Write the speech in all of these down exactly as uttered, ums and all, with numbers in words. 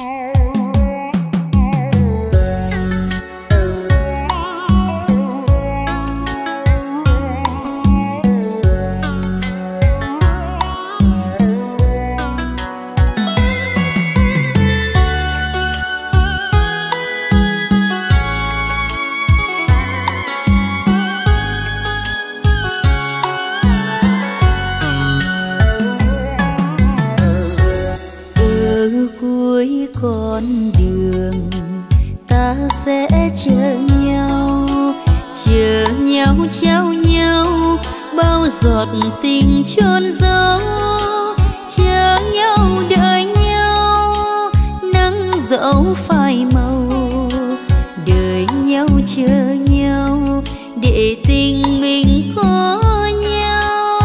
con đường ta sẽ chờ nhau, chờ nhau trao nhau bao giọt tình chôn giấu, chờ nhau đợi nhau nắng dẫu phai màu, đợi nhau chờ nhau để tình mình có nhau.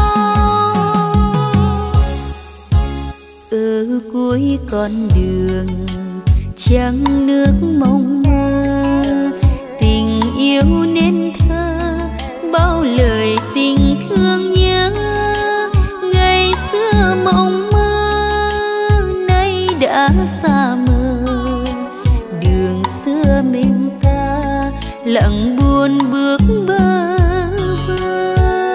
Ở cuối con đường trăng nước mong mơ, tình yêu nên thơ bao lời tình thương nhớ. Ngày xưa mộng mơ nay đã xa mờ, đường xưa mình ta lặng buồn bước bơ vơ.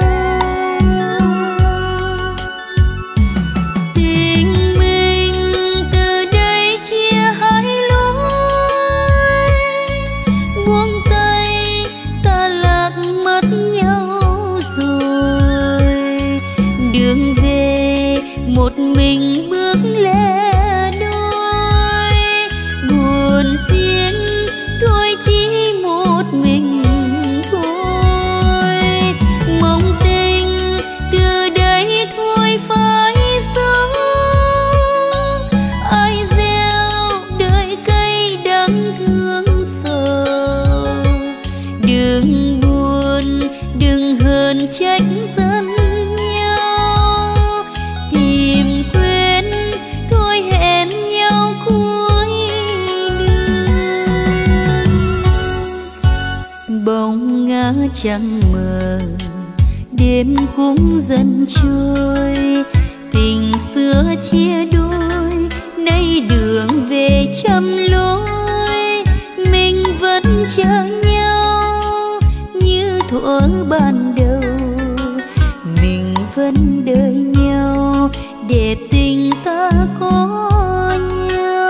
Tình mình từ đây chia hai lối, buông tay ta lạc mất nhau rồi. Đường về một mình bước lẻ đôi, buồn riêng thôi chỉ một mình thôi. Mong tình từ đây thôi phải dấu, ai gieo đời cây đắng thương sầu. Đừng buồn đừng hờn trách dân nhau, tìm quên thôi hẹn nhau cuối đường. Bóng ngã trăng mờ đêm cũng dần trôi, tình xưa chia đôi nay đường về trăm lối. Mình vẫn chờ nhau như thuở ban đầu, mình vẫn đợi nhau để tình ta có nhau.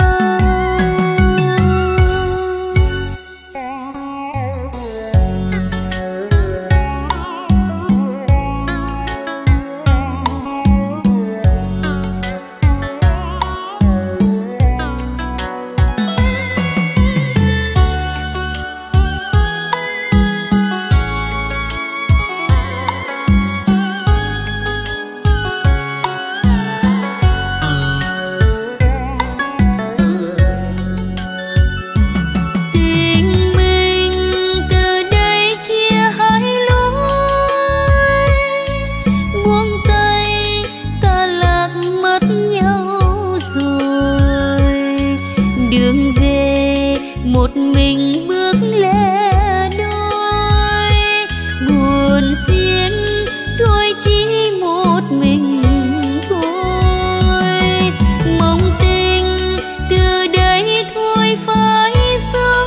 Đường về một mình bước lẻ đôi, buồn riêng thôi chỉ một mình thôi. Mong tình từ đây thôi phải dấu,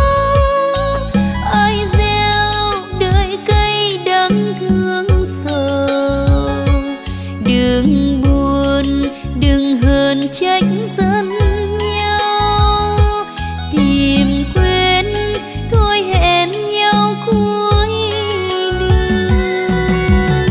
ai gieo đời cây đắng thương sầu. Đừng buồn đừng hờn trách dân nhau, tìm quên thôi hẹn nhau cuối đường.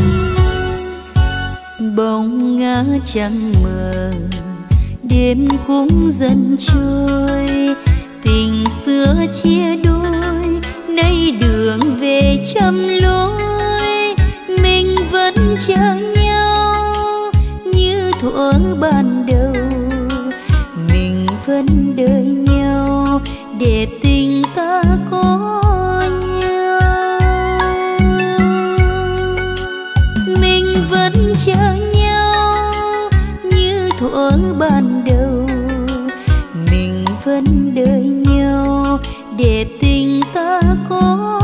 Bóng ngã trăng mờ đêm cũng dần trôi, tình xưa chia đôi nay đường về trăm lối. Mình vẫn chờ nhau như thuở ban đầu, mình vẫn đợi nhau để tình ta có nhau. Mình vẫn chờ nhau như thuở ban đầu, mình vẫn đợi nhau để tình ta có nhau.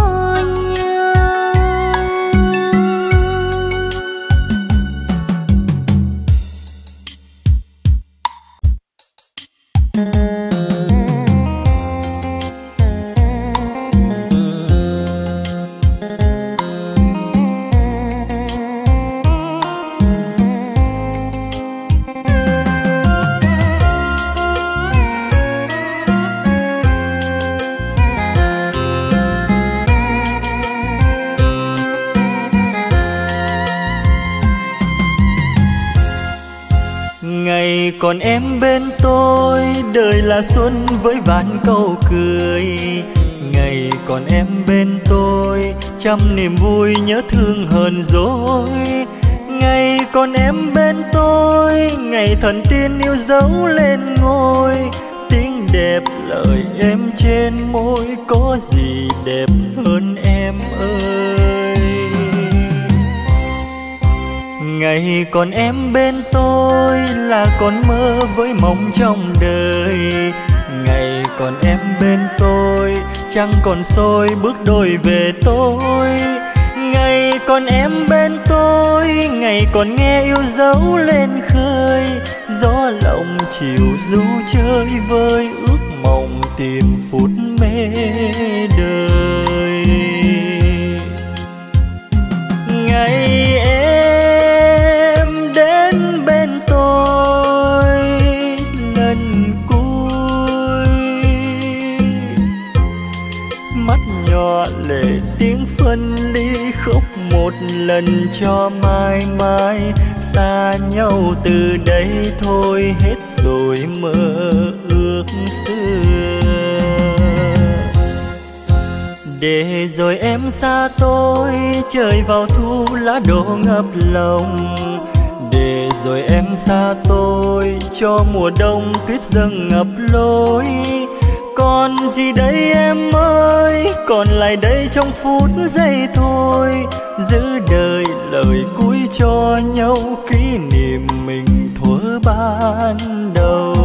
Còn em bên tôi, đời là xuân với vạn câu cười. Ngày còn em bên tôi, trăm niềm vui nhớ thương hờn dỗi. Ngày còn em bên tôi, ngày thần tiên yêu dấu lên ngôi. Tiếng đẹp lời em trên môi, có gì đẹp hơn em ơi. Ngày còn em bên tôi là còn mơ với mộng trong đời. Ngày còn em bên tôi chẳng còn soi bước đôi về tôi. Ngày còn em bên tôi, ngày còn nghe yêu dấu lên khơi. Gió lộng chiều du chơi vơi, ước mộng tìm phút mê đời. Ngày em đến bên tôi lần cuối, mắt nhỏ lệ tiếng phân ly, khóc một lần cho mãi mãi. Xa nhau từ đây thôi, hết rồi mơ ước xưa. Để rồi em xa tôi, trời vào thu lá đổ ngập lòng. Để rồi em xa tôi, cho mùa đông tuyết dâng ngập lối. Còn gì đây em ơi, còn lại đây trong phút giây thôi. Giữ đời lời cuối cho nhau, kỷ niệm mình thuở ban đầu.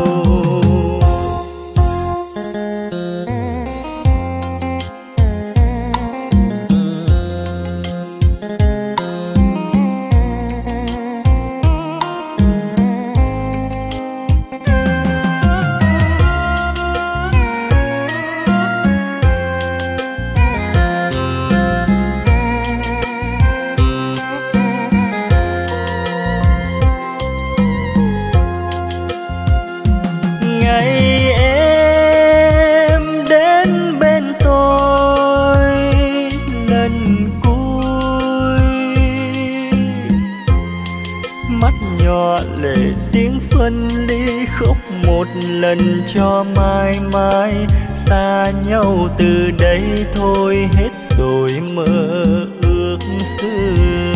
Lần cho mãi mãi, xa nhau từ đây thôi, hết rồi mơ ước xưa.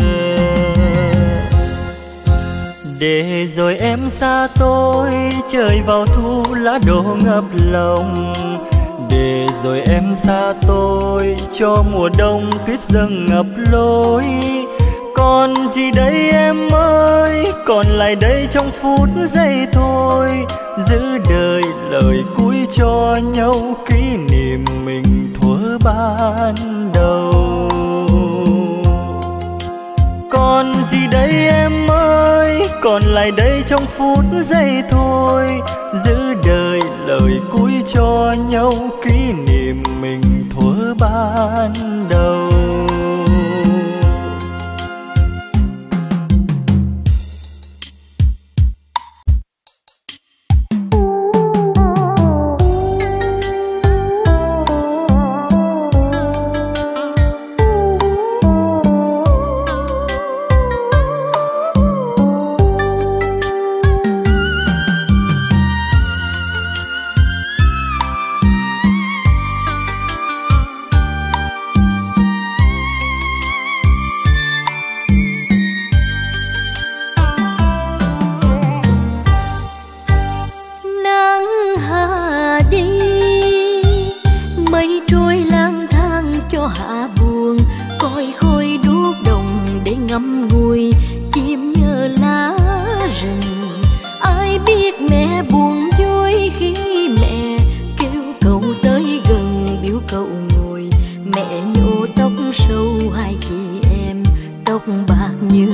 Để rồi em xa tôi, trời vào thu lá đổ ngập lòng. Để rồi em xa tôi, cho mùa đông tuyết dâng ngập lối. Còn gì đây em ơi, còn lại đây trong phút giây thôi. Giữ đời lời cuối cho nhau, kỷ niệm mình thuở ban đầu. Còn gì đây em ơi, còn lại đây trong phút giây thôi. Giữ đời lời cuối cho nhau, kỷ niệm mình thuở ban đầu.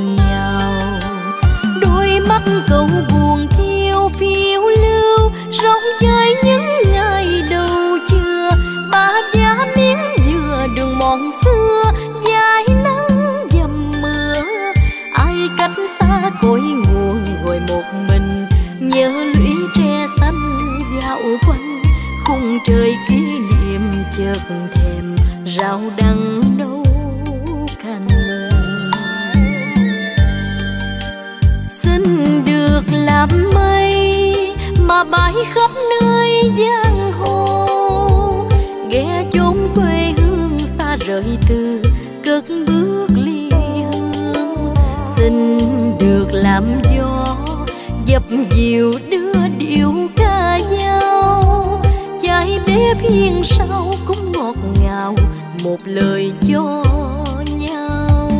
Cậu buồn thiêu phiêu lưu, khung trời kỷ niệm chợt thèm rau đắng nấu canh. Xin được làm mây mà bay khắp nơi giang hồ, ghé chốn quê hương xa rời từ cất bước ly hương. Xin được làm gió dập dìu đưa điệu ca dao, trái bếp hiên sau cũng ngọt ngào một lời cho nhau.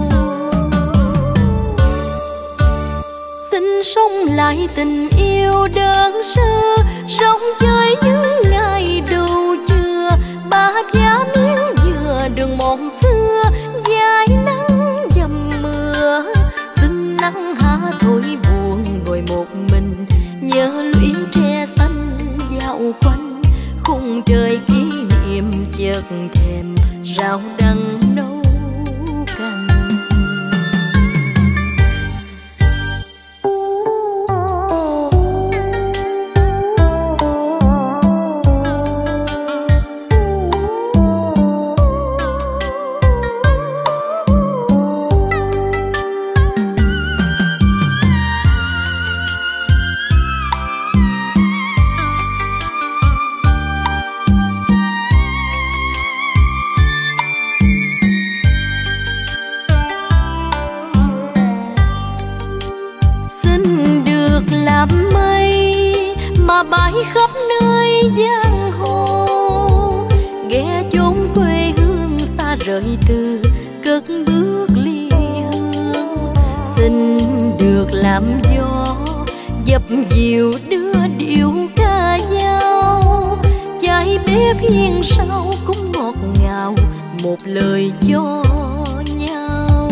Xin sống lại tình yêu đơn sơ, rong chơi những ngày đầu trưa, ba giá miếng dừa đường mòn xưa, dài nắng dầm mưa. Xin nắng hạ thổi buồn ngồi một mình, nhớ lũy tre xanh dạo quanh khung trời kỷ niệm chợt thèm rau đắng nấu canh. Bay khắp nơi giang hồ, ghé chốn quê hương xa rời từ cất bước ly hương. Xin được làm gió dập dìu đưa điệu ca dao, trái bếp hiên sau cũng ngọt ngào một lời cho nhau.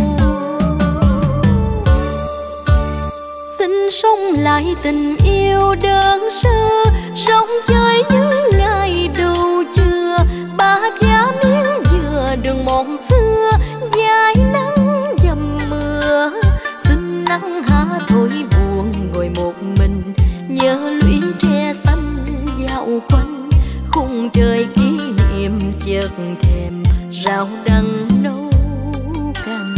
Xin sống lại tình yêu đơn sơ, rong chơi những ngày đầu trưa, ba giá miếng dừa đường mòn xưa, dài nắng dầm mưa. Xin nắng hạ thổi buồn ngồi một mình, nhớ lũy tre xanh dạo quanh khung trời kỷ niệm chợt thèm rau đắng nấu canh.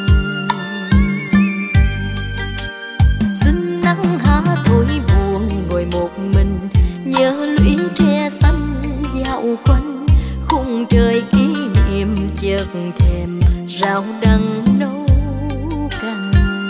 Xin nắng hạ thổi buồn ngồi một mình, nhớ lũy tre xanh dạo quanh khung trời kỷ niệm chợt thèm rau đắng nấu canh.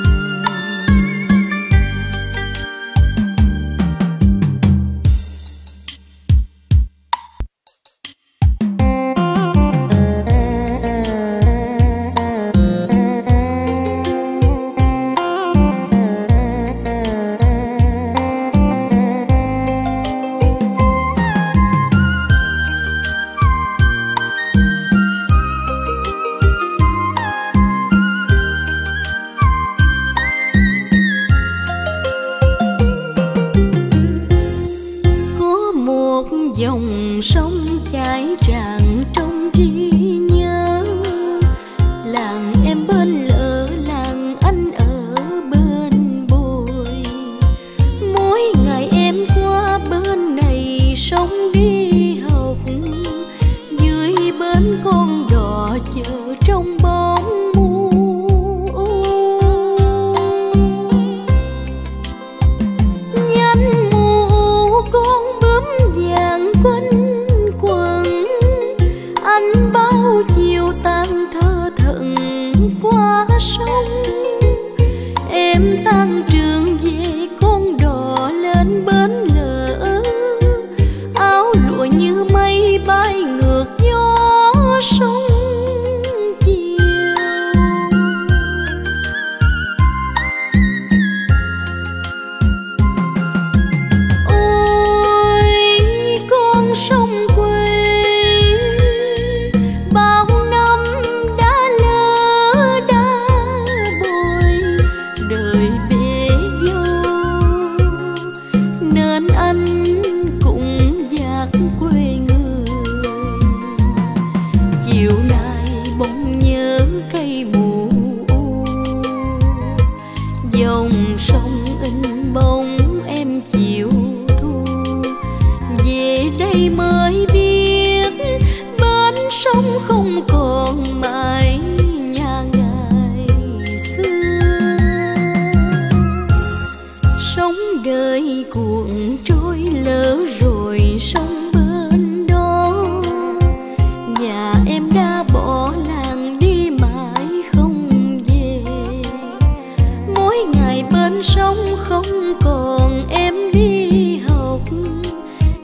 Dòng sông chảy tràn trong trí nhớ, làng em bên lỡ làng anh ở bên bồi. Mỗi ngày em qua bên này sông đi học, dưới bến con đò chờ trong bóng mù. Nhánh mù con bướm vàng quanh quần, anh bao chiều tan thơ thận qua sông. Em tan trường về con đò lên bến lỡ,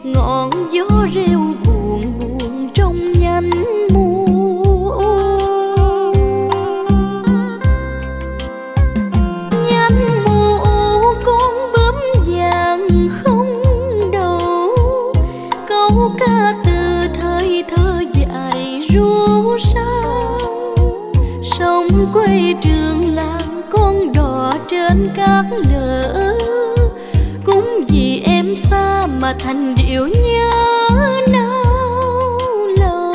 ngọn gió reo buồn buồn trong nhánh mùa. Nhánh mùa con bướm vàng không đầu, câu ca từ thời thơ dài ru sao. Sông quê trường làng con đò trên cát lở, cũng vì em xa mà thành điệu nhớ nao lòng.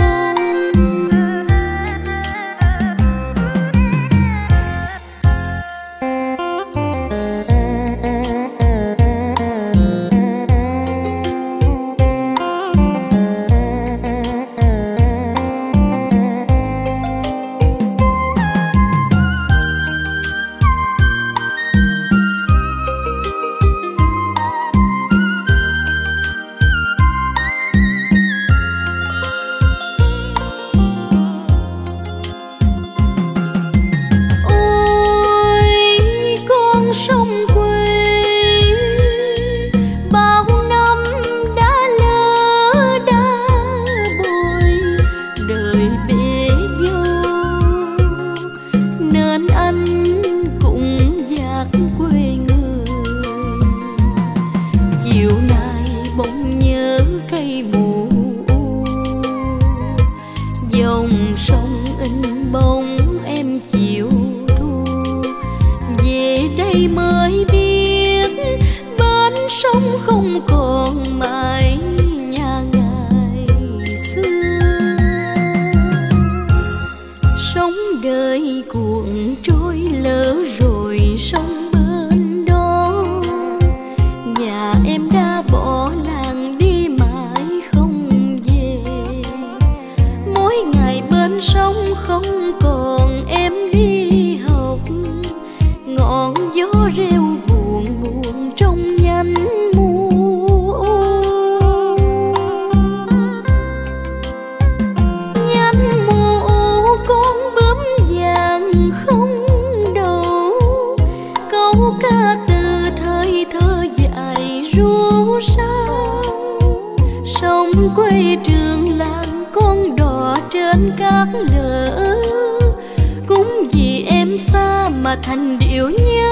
Thành điệu nhớ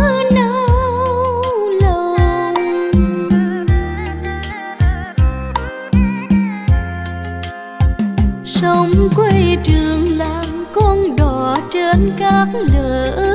nao lòng. Sông quê trường làng con đò trên cát lở,